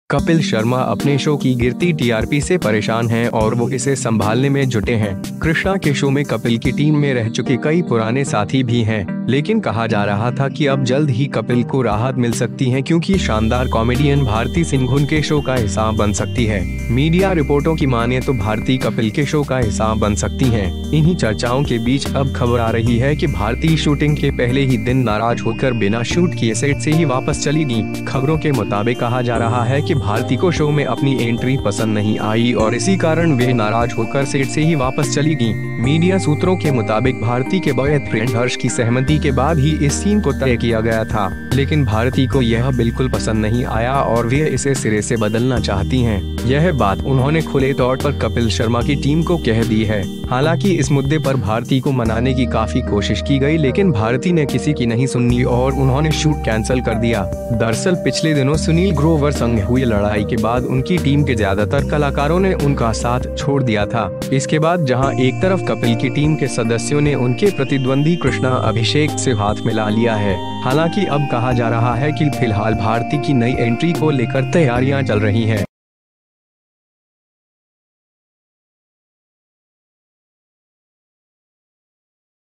कपिल शर्मा अपने शो की गिरती टीआरपी से परेशान हैं और वो इसे संभालने में जुटे हैं। कृष्णा के शो में कपिल की टीम में रह चुके कई पुराने साथी भी हैं, लेकिन कहा जा रहा था कि अब जल्द ही कपिल को राहत मिल सकती है क्योंकि शानदार कॉमेडियन भारती सिंह उनके शो का हिस्सा बन सकती है। मीडिया रिपोर्टों की माने तो भारती कपिल के शो का हिस्सा बन सकती हैं। इन्हीं चर्चाओं के बीच अब खबर आ रही है कि भारती शूटिंग के पहले ही दिन नाराज होकर बिना शूट किए सेट से ही वापस चली गईं। खबरों के मुताबिक कहा जा रहा है कि भारती को शो में अपनी एंट्री पसंद नहीं आई और इसी कारण वे नाराज होकर सेट से ही वापस चली गईं। मीडिया सूत्रों के मुताबिक भारती के बॉयफ्रेंड हर्ष की सहमति के बाद ही इस सीन को तय किया गया था, लेकिन भारती को यह बिल्कुल पसंद नहीं आया और वे इसे सिरे से बदलना चाहती हैं। यह बात उन्होंने खुले तौर पर कपिल शर्मा की टीम को कह दी है। हालांकि इस मुद्दे पर भारती को मनाने की काफी कोशिश की गई, लेकिन भारती ने किसी की नहीं सुनी और उन्होंने शूट कैंसिल कर दिया। दरअसल पिछले दिनों सुनील ग्रोवर संग हुई लड़ाई के बाद उनकी टीम के ज्यादातर कलाकारों ने उनका साथ छोड़ दिया था। इसके बाद जहां एक तरफ कपिल की टीम के सदस्यों ने उनके प्रतिद्वंदी कृष्णा अभिषेक से हाथ मिला लिया है। हालांकि अब कहा जा रहा है कि फिलहाल भारती की नई एंट्री को लेकर तैयारियां चल रही हैं।